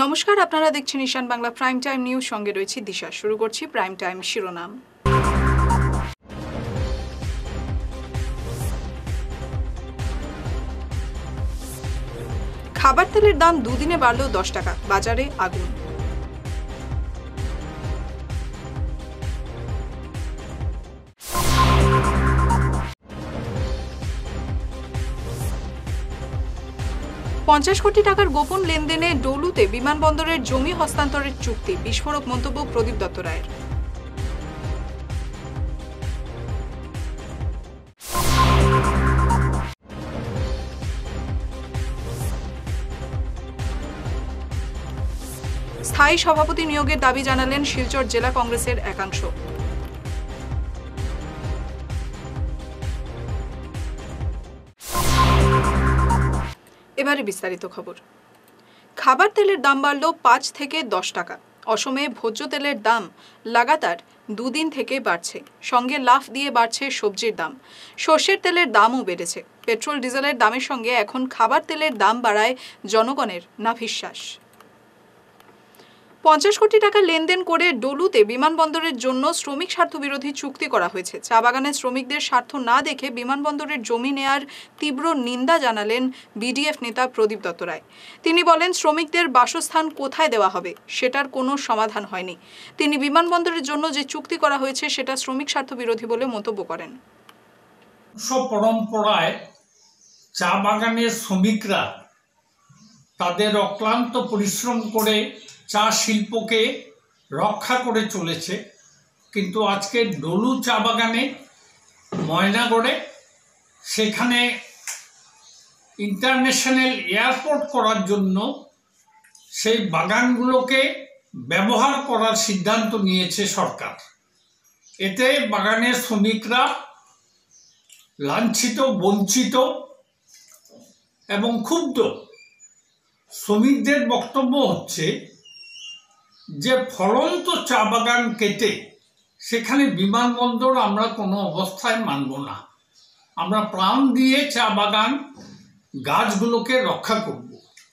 নমস্কার, আপনারা দেখছেন Ishan Bangla prime time news. সঙ্গে রয়েছে দিশা। শুরু করছি প্রাইম টাইম শিরোনাম। খাবার তেলের দাম দুদিনে বাড়ল 10 টাকা, বাজারে আগুন। $50 কোটি টাকার গোপন লেনদেনে ডলুতে বিমানবন্দরের জমি হস্তান্তরের চুক্তি, বিস্ফোরক মন্তব্য প্রদীপ দত্ত রায়ের। স্থায়ী সভাপতি নিয়োগের দাবি জানালেন শিলচর জেলা কংগ্রেসের একাংশ। এবারে বিস্তারিত খবর। খাবার তেলের দাম বাড়ল 5 থেকে 10 টাকা। অসমে ভোজ্য তেলের দাম লাগাতার দুদিন থেকে বাড়ছে। সঙ্গে লাফ দিয়ে বাড়ছে সবজির দাম। সর্ষের তেলের দামও বেড়েছে। পেট্রোল ডিজেলের দামের সঙ্গে এখন খাবার তেলের দাম বাড়ায় জনগণের নাভিশ্বাস। 50 কোটি টাকা লেনদেন করে ডলুতে বিমানবন্দরের জন্য শ্রমিক স্বার্থ বিরোধী চুক্তি করা হয়েছে। চা বাগানের শ্রমিকদের স্বার্থ না দেখে বিমানবন্দরের জমি নেয়ার তীব্র নিন্দা জানালেন বিডিএফ নেতা প্রদীপ দত্ত রায়। তিনি বলেন, শ্রমিকদের বাসস্থান কোথায় দেওয়া হবে সেটার কোনো সমাধান হয়নি। তিনি বিমানবন্দরের জন্য যে চুক্তি করা হয়েছে সেটা শ্রমিক স্বার্থ বিরোধী বলে মন্তব্য করেন। পরম্পরায় চা বাগানের শ্রমিকরা তাদের অক্লান্ত পরিশ্রম করে চা শিল্পকে রক্ষা করে চলেছে, কিন্তু আজকে ডলু চা বাগানে ময়নাগড়ে সেখানে ইন্টারন্যাশনাল এয়ারপোর্ট করার জন্য সেই বাগানগুলোকে ব্যবহার করার সিদ্ধান্ত নিয়েছে সরকার। এতে বাগানের শ্রমিকরা লাঞ্ছিত, বঞ্চিত এবং ক্ষুব্ধ। শ্রমিকদের বক্তব্য হচ্ছে যে ফলন্ত চা বাগান কেটে সেখানে বিমানবন্দর আমরা কোনো অবস্থায় মানব না। আমরা প্রাণ দিয়ে চা বাগান গাছগুলোকে রক্ষা করব।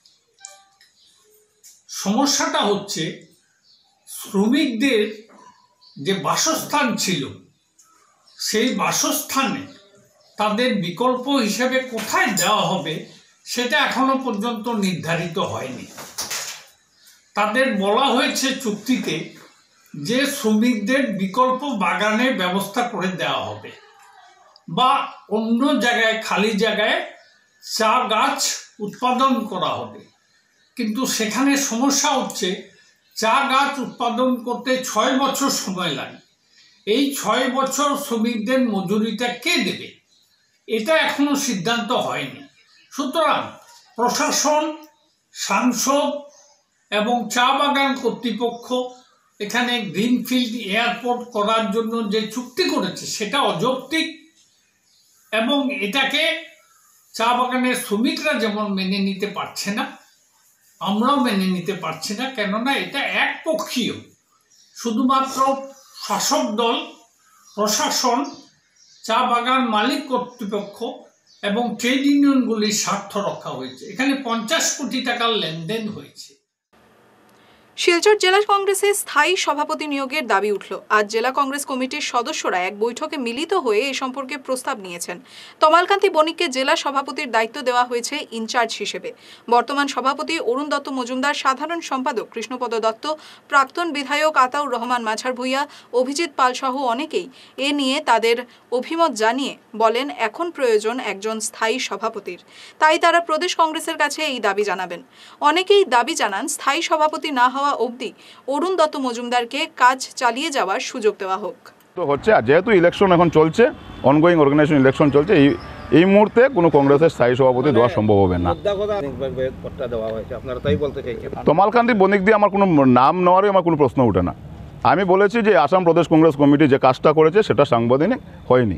সমস্যাটা হচ্ছে শ্রমিকদের যে বাসস্থান ছিল সেই বাসস্থানে তাদের বিকল্প হিসেবে কোথায় দেওয়া হবে সেটা এখনো পর্যন্ত নির্ধারিত হয়নি। তাদের বলা হয়েছে চুক্তিতে যে শ্রমিকদের বিকল্প বাগানের ব্যবস্থা করে দেওয়া হবে বা অন্য জায়গায় খালি জায়গায় চা গাছ উৎপাদন করা হবে, কিন্তু সেখানে সমস্যা হচ্ছে চা গাছ উৎপাদন করতে 6 বছর সময় লাগে। এই 6 বছর শ্রমিকদের মজুরিটা কে দেবে এটা এখনো সিদ্ধান্ত হয়নি। সুতরাং প্রশাসন, সাংসদ এবং চা বাগান কর্তৃপক্ষ এখানে গ্রিনফিল্ড এয়ারপোর্ট করার জন্য যে চুক্তি করেছে সেটা অযৌক্তিক এবং এটাকে চা বাগানের শ্রমিকরা যেমন মেনে নিতে পারছে না, আমরাও মেনে নিতে পারছি না। কেননা এটা একপক্ষীয়। শুধুমাত্র শাসক দল, প্রশাসন, চা বাগান মালিক কর্তৃপক্ষ এবং ট্রেড ইউনিয়নগুলির স্বার্থ রক্ষা হয়েছে। এখানে 50 কোটি টাকার লেনদেন হয়েছে। শিলচর জেলা কংগ্রেসের স্থায়ী সভাপতি নিয়োগের দাবি উঠল। আজ জেলা কংগ্রেস কমিটির সদস্যরা এক বৈঠকে মিলিত হয়ে এ সম্পর্কে প্রস্তাব নিয়েছেন। তমালকান্তি বণিককে জেলা সভাপতির দায়িত্ব দেওয়া হয়েছে ইনচার্জ হিসেবে। বর্তমান সভাপতি অরুণ দত্ত মজুমদার, সাধারণ সম্পাদক কৃষ্ণপদ দত্ত, প্রাক্তন বিধায়ক আতাউর রহমান মাঝার ভূঁইয়া, অভিজিৎ পাল সহ অনেকেই এ নিয়ে তাদের অভিমত জানিয়ে বলেন, এখন প্রয়োজন একজন স্থায়ী সভাপতির। তাই তারা প্রদেশ কংগ্রেসের কাছে এই দাবি জানাবেন। অনেকেই দাবি জানান, স্থায়ী সভাপতি না হওয়া অবধি অরুণ দত্ত মজুমদারকে কাজ চালিয়ে যাওয়ার সুযোগ দেওয়া হোক। তো হচ্ছে, যেহেতু ইলেকশন এখন চলছে, অনগোয়িং অর্গানাইজেশন ইলেকশন চলছে, এই মুহূর্তে কোনো কংগ্রেসের স্থায়ী সভাপতি দেওয়া সম্ভব হবে না। তমালকান্তি বণিক দিয়ে আমার কোনো নাম নেওয়ারই আমার কোনো প্রশ্ন ওঠে না। আমি বলেছি যে আসাম প্রদেশ কংগ্রেস কমিটি যে কাজটা করেছে সেটা সাংবিধানিক হয়নি।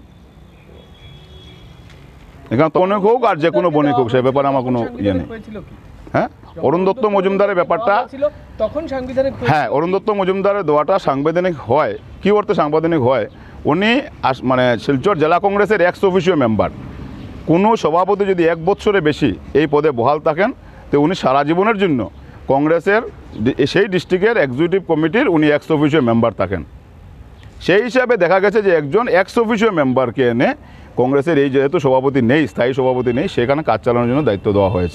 এখানে বণিক হোক আর যে কোনো বণিক হোক, সে ব্যাপারে আমার কোনো ইয়ে নেই। হ্যাঁ, অরুণ দত্ত মজুমদারের ব্যাপারটা তখন সাংবিধানিক, হ্যাঁ, অরুণ দত্ত মজুমদারের দেওয়াটা সাংবিধানিক হয়। কি অর্থে সাংবিধানিক হয়? উনি মানে শিলচর জেলা কংগ্রেসের এক্স অফিসিও মেম্বার। কোনো সভাপতি যদি 1 বছরের বেশি এই পদে বহাল থাকেন তো উনি সারা জীবনের জন্য কংগ্রেসের সেই ডিস্ট্রিক্টের এক্সিকিউটিভ কমিটির উনি এক্স অফিসিও মেম্বার থাকেন। সেই হিসাবে দেখা গেছে যে একজন এক্স অফিসিও মেম্বারকে এনে কংগ্রেসের এই যেহেতু সভাপতি নেই, স্থায়ী সভাপতি নেই, সেখানে কাজ চালানোর জন্য দায়িত্ব দেওয়া হয়েছে।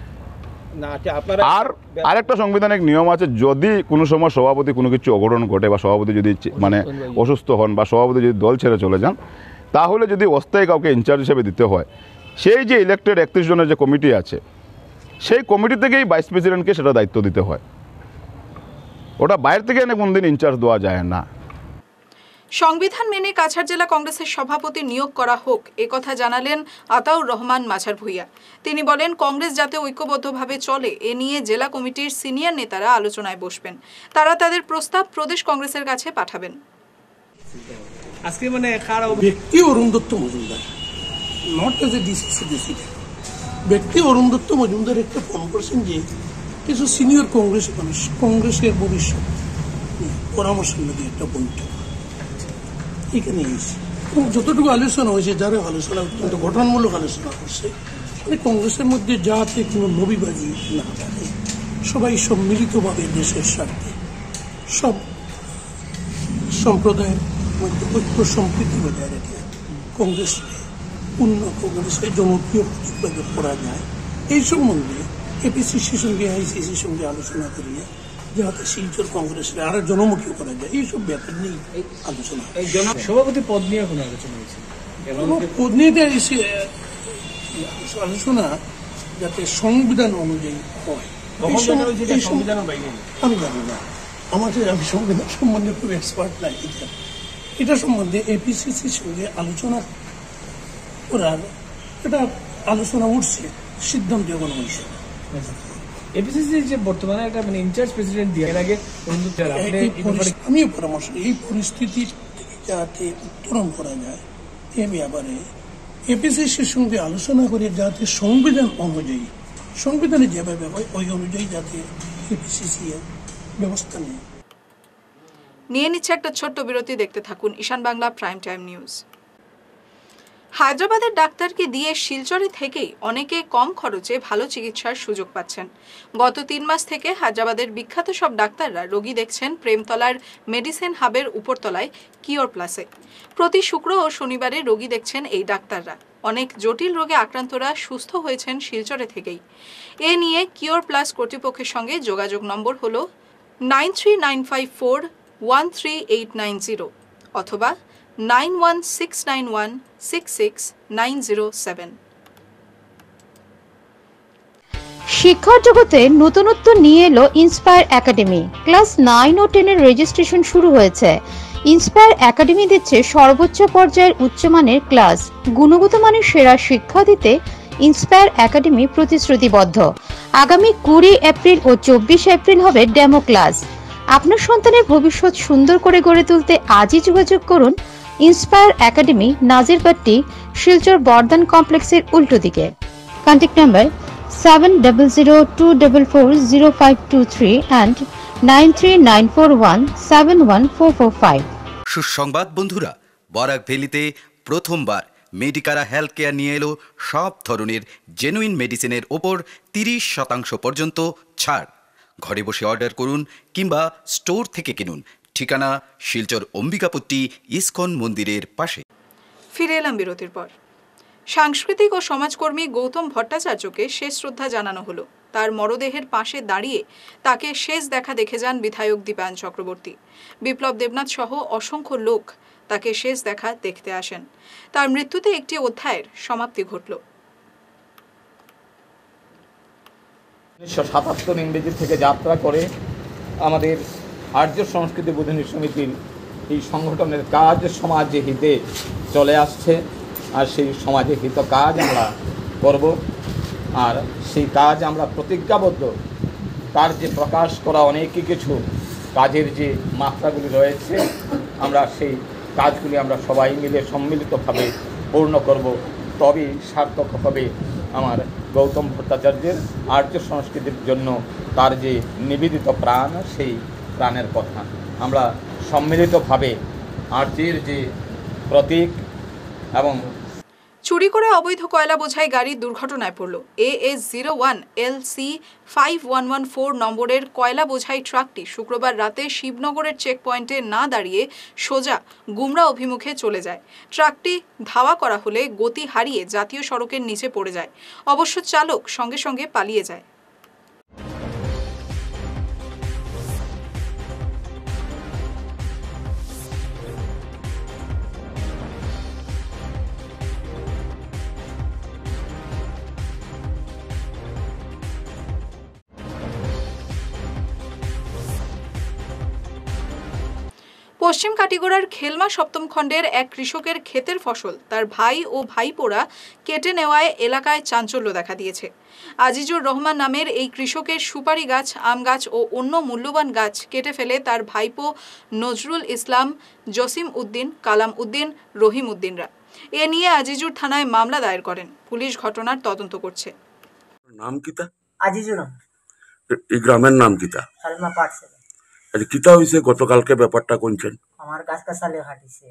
আর আরেকটা সাংবিধানিক নিয়ম আছে, যদি কোনো সময় সভাপতি কোনো কিছু অঘটন ঘটে বা সভাপতি যদি মানে অসুস্থ হন বা সভাপতি যদি দল ছেড়ে চলে যান, তাহলে যদি অস্থায়ী কাউকে ইনচার্জ হিসেবে দিতে হয়, সেই যে ইলেক্টেড 31 জনের যে কমিটি আছে, সেই কমিটি থেকেই ভাইস প্রেসিডেন্টকে সেটা দায়িত্ব দিতে হয়। ওটা বাইরে থেকে এনে কোনোদিন ইনচার্জ দেওয়া যায় না। সংবিধান মেনে কাছাড় জেলা কংগ্রেসের সভাপতি নিয়োগ করা হোক, একথা জানালেন আতাউর রহমান মাঝার ভূঁইয়া। তিনি বলেন, কংগ্রেস যাতে ঐক্যবদ্ধভাবে চলে এ নিয়ে জেলা কমিটির সিনিয়র নেতারা আলোচনায় বসবেন। তারা তাদের প্রস্তাব প্রদেশ কংগ্রেসের কাছে পাঠাবেন। আজকে মানে ব্যক্তি Arun Dutta Majumdar, not as a DCC president, ব্যক্তি অরুণ দত্ত মজুমদার একটা ফোন করছেন যে কিছু সিনিয়র কংগ্রেস মানুষ কংগ্রেসের ভবিষ্যৎ পরামর্শ নিয়ে একটা বৈঠক এখানে এসে, এবং যতটুকু আলোচনা হয়েছে, যারা আলোচনা অত্যন্ত গঠনমূলক আলোচনা করছে, মানে কংগ্রেসের মধ্যে যাতে কোনো লবিবাজি না থাকে, সবাই সম্মিলিতভাবে দেশের স্বার্থে সব সম্প্রদায়ের মধ্যে ঐক্য সম্প্রীতি বজায় রেখে কংগ্রেসকে জনপ্রিয় প্রতিভাবে করা যায়, এই সম্বন্ধে এপিসিসির সঙ্গে আইসিসির সঙ্গে আলোচনা করিয়ে যাতে শিলচর কংগ্রেসের আরো জনমুখী করা যায়, এইসব ব্যাপার নিয়ে আলোচনা। সভাপতি পদ নিয়ে কোনো আলোচনা হয়েছে? পদ নিয়ে আলোচনা যাতে সংবিধান অনুযায়ী হয়, আমি জানি না, আমাদের আমি সংবিধান সম্বন্ধে খুব এক্সপার্ট নাই। এটা সম্বন্ধে এপিসিসির সঙ্গে আলোচনা করার এটা আলোচনা উঠছে, সিদ্ধান্ত এখনো হয়েছে। এপিসিসি যে বর্তমানে একটা মানে ইনচার্জ প্রেসিডেন্ট দিয়ে এর আগে আমিও পরামর্শ, এই পরিস্থিতির যাতে উত্তরণ করা যায় এ ব্যাপারে এপিসিসির সঙ্গে আলোচনা করে যাতে সংবিধান অনুযায়ী, সংবিধানে যেভাবে হয় ওই অনুযায়ী যাতে এপিসিসি ব্যবস্থা নেয়। নিয়ে নিচ্ছে একটা ছোট্ট বিরতি, দেখতে থাকুন Ishan Bangla prime time news. হায়দ্রাবাদের ডাক্তারকে দিয়ে শিলচরে থেকেই অনেকে কম খরচে ভালো চিকিৎসার সুযোগ পাচ্ছেন। গত 3 মাস থেকে হায়দ্রাবাদের বিখ্যাত সব ডাক্তাররা রোগী দেখছেন প্রেমতলার মেডিসিন হাবের উপরতলায় কিওর প্লাসে। প্রতি শুক্র ও শনিবারে রোগী দেখছেন এই ডাক্তাররা। অনেক জটিল রোগে আক্রান্তরা সুস্থ হয়েছেন শিলচরে থেকেই। এ নিয়ে কিওর প্লাস কর্তৃপক্ষের সঙ্গে যোগাযোগ নম্বর হল 9394138990 অথবা 9169166907। শিক্ষার জগতে নতুনত্ব নিয়ে এলো ইন্সপায়ার একাডেমি। ক্লাস 9 ও 10 এর রেজিস্ট্রেশন শুরু হয়েছে। ইন্সপায়ার একাডেমি দিচ্ছে সর্বোচ্চ পর্যায়ের উচ্চমানের ক্লাস। গুণগত মানের সেরা শিক্ষা দিতে ইন্সপায়ার একাডেমি প্রতিশ্রুতিবদ্ধ। আগামী 20 এপ্রিল ও 24 এপ্রিল হবে ডেমো ক্লাস। আপনার সন্তানের ভবিষ্যৎ সুন্দর করে গড়ে তুলতে আজই যোগাযোগ করুন ইন্সপায়ার একাডেমি, নাজিরপাট্টি, শিলচর বর্ধন কমপ্লেক্সের উল্টো দিকে। Contact number 7002440523 and 9394171445। সুসংবাদ বন্ধুরা, বরাক ভ্যালিতে প্রথমবার মেডিকারা হেলথ কেয়ার নিয়ে এলো সব ধরনের জেনুইন মেডিসিনের ওপর 30% পর্যন্ত ছাড়। ঘরে বসে অর্ডার করুন কিংবা স্টোর থেকে কিনুন। ঠিকানা শিলচর অম্বিকাপট্টি ইসকন মন্দিরের পাশে। ফিরে এলাম বিরতির পর। সাংস্কৃতিক ও সমাজকর্মী গৌতম ভট্টাচার্যকে শেষ শ্রদ্ধা জানানো হলো। তার মরদেহের পাশে দাঁড়িয়ে তাকে শেষ দেখা দেখে যান বিধায়ক দীপায়ন চক্রবর্তী। বিপ্লব দেবনাথ সহ অসংখ্য লোক তাকে শেষ দেখা দেখতে আসেন। তার মৃত্যুতে একটি অধ্যায়ের সমাপ্তি ঘটল। 1977 ইংরেজি থেকে যাত্রা করে আমাদের আর্য সংস্কৃতি বোধনী সমিতির এই সংগঠনের কাজ সমাজে হিতে চলে আসছে, আর সেই সমাজে হিত কাজ আমরা করব। আর সেই কাজ আমরা প্রতিজ্ঞাবদ্ধ। তার যে প্রকাশ করা অনেকই কিছু কাজের যে মাত্রাগুলি রয়েছে, আমরা সেই কাজগুলি আমরা সবাই মিলে সম্মিলিতভাবে পূর্ণ করব। তবেই সার্থক হবে আমার গৌতম ভট্টাচার্যের আর্য সংস্কৃতির জন্য তার যে নিবেদিত প্রাণ, সেই প্রাণের কথা আমরা সম্মিলিতভাবে আর্যের যে প্রতীক এবং চুরি করে অবৈধ কয়লা বোঝাই গাড়ি দুর্ঘটনায় পড়ল। AS01 LC 5114 নম্বরের কয়লা বোঝাই ট্রাকটি শুক্রবার রাতে শিবনগরের চেকপয়েন্টে না দাঁড়িয়ে সোজা গুমরা অভিমুখে চলে যায়। ট্রাকটি ধাওয়া করা হলে গতি হারিয়ে জাতীয় সড়কের নিচে পড়ে যায়। অবশ্য চালক সঙ্গে সঙ্গে পালিয়ে যায়। পশ্চিম কাটিগড়ার খেলমা সপ্তম খণ্ডের এক কৃষকের ক্ষেতের ফসল তার ভাই ও ভাইপোরা কেটে নেওয়ায় এলাকায় চাঞ্চল্য দেখা দিয়েছে। আজিজুর রহমান নামের এই কৃষকের সুপারি গাছ, আম গাছ ও অন্য মূল্যবান গাছ কেটে ফেলে তার ভাইপো নজরুল ইসলাম, জসিম উদ্দিন, কালাম উদ্দিন, রহিম উদ্দিনরা। এ নিয়ে আজিজুর থানায় মামলা দায়ের করেন। পুলিশ ঘটনার তদন্ত করছে। নাম কিতা? আজিজুর রহমান। এই গ্রামের নাম কিতা? সালমা পাটছে। কিতা হইছে গতকালকে ব্যাপারটা কোনছেন? আমার গাছ কাছালে হাঁটিছে,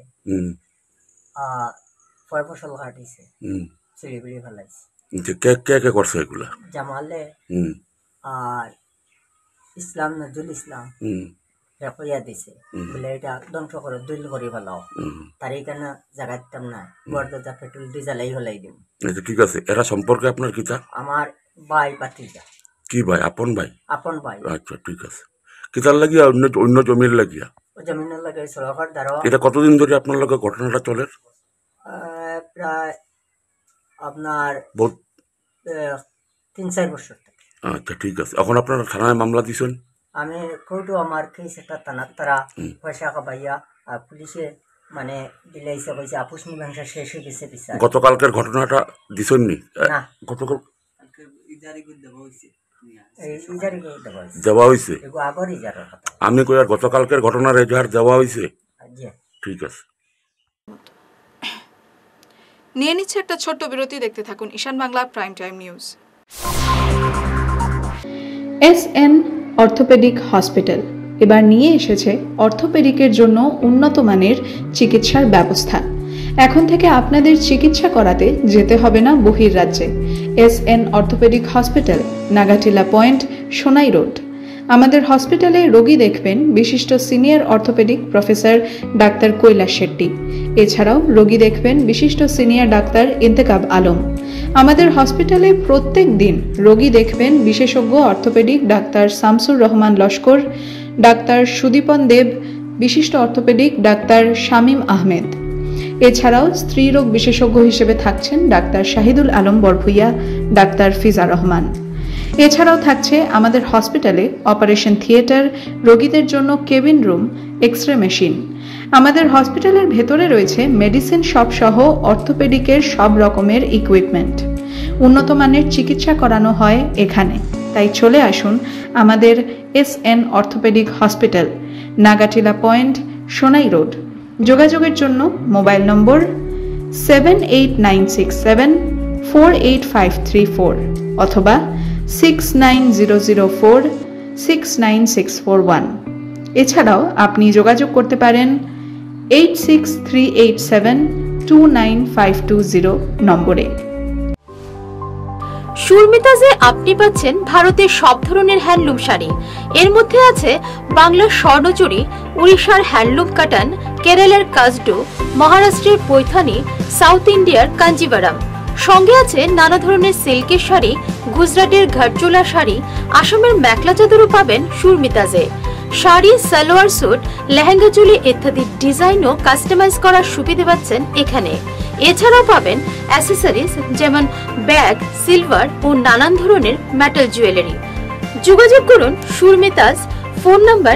ফয় ফসল হাঁটিছে, চুরি বিড়ি ফেলাইছে। কে কে কে করছে এগুলা? জামালে আর ইসলাম, নজরুল ইসলাম কইয়া দিছে বলে এটা ধ্বংস করে দুল করে ফেলাও। তার এইখানে জায়গা দিতাম না, বর্দা পেট্রোল ডিজেলাই হলাই দিব। ঠিক আছে, এরা সম্পর্কে আপনার কিতা? আমার ভাই বাতিজা। কি ভাই? আপন ভাই? আপন ভাই। আচ্ছা ঠিক আছে। কিতার লাগিয়া? অন্য জমির লাগিয়া? জমিনের লাগে সরকার দ্বারা। এটা কতদিন ধরে আপনার লগে ঘটনাটা চলে? প্রায় আপনার 3-4 বছর থেকে। আচ্ছা ঠিক আছে। এখন আপনারা থানায় মামলা দিছেন? আমি কোর্টও আমার কেস একটা থানার তারা পয়সা খাবাইয়া পুলিশে মানে দিলাইছে, কইছে আপুস মীমাংসা শেষ হয়ে গেছে বিচার। গতকালকের ঘটনাটা দিছেন নি? না, গতকাল দেওয়া হয়েছে। আমি কই আর গতকালকের ঘটনার এজাহার দেওয়া হয়েছে? ঠিক আছে। নিয়ে নিচ্ছে একটা ছোট্ট বিরতি। দেখতে থাকুন Ishan Bangla prime time news. SN orthopaedic hospital এবার নিয়ে এসেছে অর্থোপেডিকের জন্য উন্নত মানের চিকিৎসার ব্যবস্থা। এখন থেকে আপনাদের চিকিৎসা করাতে যেতে হবে না বহির্রাজ্যে। SN orthopaedic hospital, Nagatila point, Sonai road. আমাদের হসপিটালে রোগী দেখবেন বিশিষ্ট সিনিয়র অর্থোপেডিক প্রফেসর ডাক্তার কৈলাস শেট্টি। এছাড়াও রোগী দেখবেন বিশিষ্ট সিনিয়র ডাক্তার ইন্তেকাব আলম। আমাদের হসপিটালে প্রত্যেক দিন রোগী দেখবেন বিশেষজ্ঞ অর্থোপেডিক ডাক্তার শামসুর রহমান লস্কর, ডাক্তার সুদীপন দেব, বিশিষ্ট অর্থোপেডিক ডাক্তার শামীম আহমেদ। এছাড়াও স্ত্রীরোগ বিশেষজ্ঞ হিসেবে থাকছেন ডাক্তার শাহিদুল আলম বরভুইয়া, ডাক্তার ফিজা রহমান। এছাড়াও থাকছে আমাদের হসপিটালে অপারেশন থিয়েটার, রোগীদের জন্য কেবিন রুম, এক্স-রে মেশিন। আমাদের হসপিটালের ভেতরে রয়েছে মেডিসিন শপ সহ অর্থোপেডিকের সব রকমের ইকুইপমেন্ট। উন্নত মানের চিকিৎসা করানো হয় এখানে। তাই চলে আসুন আমাদের SN orthopaedic hospital, Nagatila point, Sonai road. যোগাযোগের জন্য মোবাইল নম্বর 7896748534 অথবা 6900469641। এছাড়াও আপনি যোগাযোগ করতে পারেন 8638729520 নম্বরে। সুরমিতাজে আপনি পাচ্ছেন ভারতের সব ধরনের হ্যান্ডলুম শাড়ি। এর মধ্যে আছে বাংলার স্বর্ণচুরি, উড়িষ্যার হ্যান্ডলুম কাটান, কেরালার কাজডু, মহারাষ্ট্রের পৈথানি, সাউথ ইন্ডিয়ার কাঞ্জিভারাম। সঙ্গে আছে নানা ধরনের সিল্কের শাড়ি, গুজরাটের ঘাটচোলা শাড়ি, আসামের মেখলা চাদরও পাবেন সুরমিতাজে। শাড়ি, সালোয়ার স্যুট, লেহেঙ্গা চুলি ইত্যাদি ডিজাইন ও কাস্টমাইজ করার সুবিধা পাচ্ছেন এখানে। এছাড়াও পাবেন অ্যাসেসরিজ যেমন ব্যাগ, সিলভার ও নানান ধরনের মেটাল জুয়েলারি। যোগাযোগ করুন সুরমিতাজ। Phone number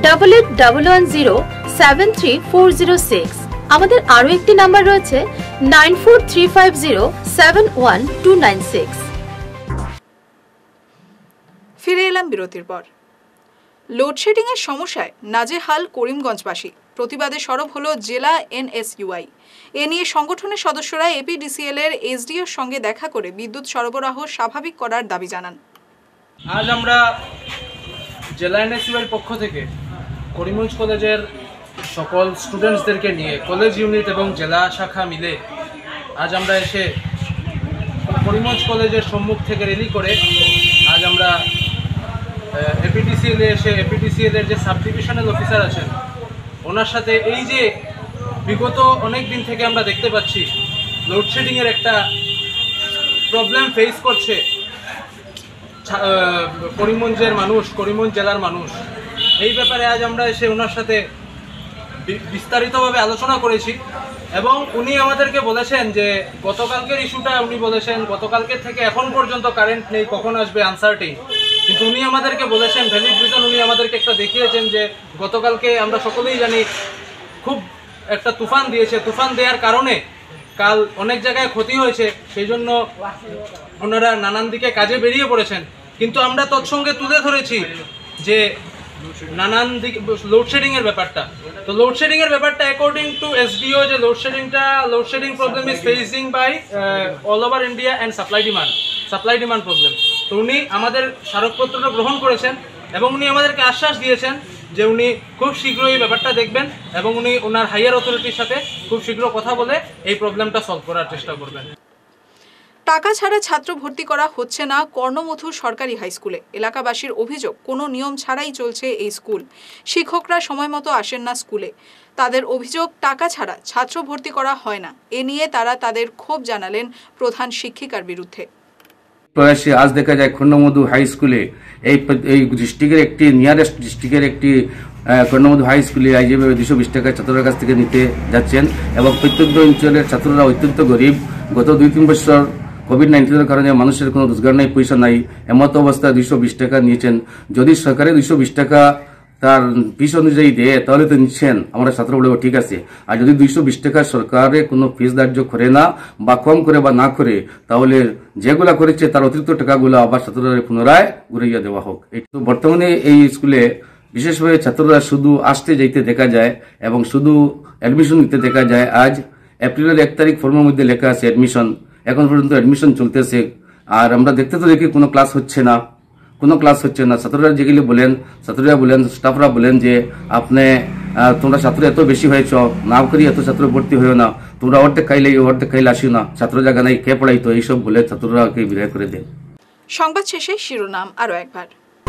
8811073406। আমাদের আরো একটি নাম্বার রয়েছে 9435071296। ফিরে এলাম বিরতির পর। লোডশেডিং এর সমস্যায় নাজেহাল করিমগঞ্জবাসী। প্রতিবাদে সরব হলো জেলা NSUI। এ নিয়ে সংগঠনের সদস্যরা APDCL এর SDOর সঙ্গে দেখা করে বিদ্যুৎ সরবরাহ স্বাভাবিক করার দাবি জানান। আজ আমরা জেলা NSUI এর পক্ষ থেকে করিমগঞ্জ কলেজের সকল স্টুডেন্টসদেরকে নিয়ে কলেজ ইউনিট এবং জেলা শাখা মিলে আজ আমরা এসে করিমগঞ্জ কলেজের সম্মুখ থেকে র্যালি করে আজ আমরা এপিডিসিএল এসে এপিডিসিএলের যে সাব ডিভিশনাল অফিসার আছেন ওনার সাথে এই যে বিগত অনেক দিন থেকে আমরা দেখতে পাচ্ছি লোডশেডিংয়ের একটা প্রবলেম ফেস করছে করিমগঞ্জের মানুষ, করিমগঞ্জ জেলার মানুষ, এই ব্যাপারে আজ আমরা এসে ওনার সাথে বিস্তারিতভাবে আলোচনা করেছি এবং উনি আমাদেরকে বলেছেন যে গতকালকের ইস্যুটা উনি বলেছেন গতকালকের থেকে এখন পর্যন্ত কারেন্ট নেই, কখন আসবে আনসার্টেইন, কিন্তু উনি আমাদেরকে বলেছেন ভ্যালিড রিজন উনি আমাদেরকে একটা দেখিয়েছেন যে গতকালকে আমরা সকলেই জানি খুব একটা তুফান দিয়েছে, তুফান দেওয়ার কারণে কাল অনেক জায়গায় ক্ষতি হয়েছে, সেই জন্য ওনারা নানান দিকে কাজে বেরিয়ে পড়েছেন। কিন্তু আমরা তৎসঙ্গে তুলে ধরেছি যে নানান দিক লোডশেডিংয়ের ব্যাপারটা, তো লোডশেডিংয়ের ব্যাপারটা অ্যাকর্ডিং টু এসডিও যে load shedding problem is facing by all over India and supply demand problem. তো উনি আমাদের স্মারকপত্রটা গ্রহণ করেছেন এবং উনি আমাদেরকে আশ্বাস দিয়েছেন যে উনি খুব শীঘ্রই এই ব্যাপারটা দেখবেন এবং উনি ওনার হাইয়ার অথরিটির সাথে খুব শীঘ্র কথা বলে এই প্রবলেমটা সলভ করার চেষ্টা করবেন। টাকা ছাড়া ছাত্র ভর্তি করা হচ্ছে না কর্ণমধু সরকারি হাই স্কুলে। এলাকাবাসীর অভিযোগ কোনো নিয়ম ছাড়াই চলছে এই স্কুল, শিক্ষকরা সময় মতো আসেন না স্কুলে। তাদের অভিযোগ টাকা ছাড়া ছাত্র ভর্তি করা হয় না। এ নিয়ে তারা তাদের ক্ষোভ জানালেন প্রধান শিক্ষিকার বিরুদ্ধে। প্রয়াসে আজ দেখা যায় কর্ণমধু হাই স্কুলে এই ডিস্ট্রিক্টের একটি নিয়ারেস্ট ডিস্ট্রিক্টের একটি কর্ণমধু হাই স্কুলে আজ যেভাবে 220 টাকা ছাত্রদের কাছ থেকে নিতে যাচ্ছেন এবং প্রত্যন্ত অঞ্চলের ছাত্ররা অত্যন্ত গরিব। গত 2-3 বছর কোভিড-19 কারণে মানুষের কোনো রোজগার নেই, পয়সা নাই, এমত অবস্থায় 220 টাকা নিয়েছেন। যদি সরকারে 220 টাকা তার ফিস অনুযায়ী দেয় তাহলে তো নিচ্ছেন, আমরা ছাত্র বলবো ঠিক আছে। আর যদি 220 টাকা সরকারে কোনো ফিস ধার্য করে না বা কম করে বা না করে, তাহলে যেগুলা করেছে তার অতিরিক্ত টাকাগুলো আবার ছাত্ররা পুনরায় ঘুরিয়ে দেওয়া হোক। বর্তমানে এই স্কুলে বিশেষভাবে ছাত্ররা শুধু আসতে যাইতে দেখা যায় এবং শুধু অ্যাডমিশন নিতে দেখা যায়। আজ এপ্রিলের 1 তারিখ ফর্মের মধ্যে লেখা আছে অ্যাডমিশন, এখন পর্যন্ত অ্যাডমিশন চলতেছে। আর আমরা দেখতে তো দেখি কোনো ক্লাস হচ্ছে না। ছাত্ররা যেগুলি বলেন, ছাত্ররা বলেন, স্টাফরা বলেন যে তোমরা ছাত্র এত বেশি হয়েছ, না করি এত ছাত্র ভর্তি হয়েও না, তোমরা অর্ধেক খাইলে আসিও না, ছাত্র জায়গা নাই, কে পড়াইতো, এইসব বলে ছাত্ররা বিদায় করে দেন। সংবাদ শেষে শিরোনাম আরো একবার।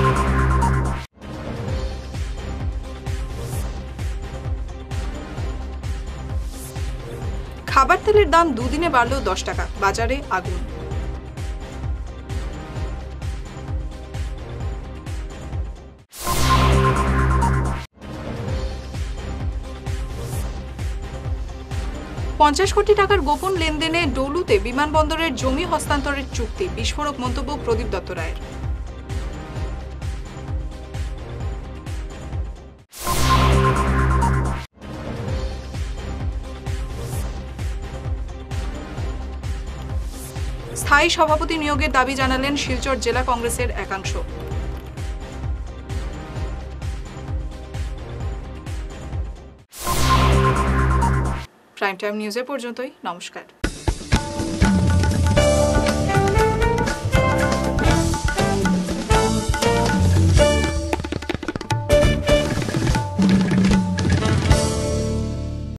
খাবার তেলের দাম দুদিনে বাড়ল 10 টাকা, বাজারে আগুন। $50 কোটি টাকার গোপন লেনদেনে ডলুতে বিমানবন্দরের জমি হস্তান্তরের চুক্তি, বিস্ফোরক মন্তব্য প্রদীপ দত্ত রায়ের। স্থায়ী সভাপতি নিয়োগের দাবি জানালেন শিলচর জেলা কংগ্রেসের একাংশ। প্রাইম টাইম নিউজে পর্যন্তই। নমস্কার।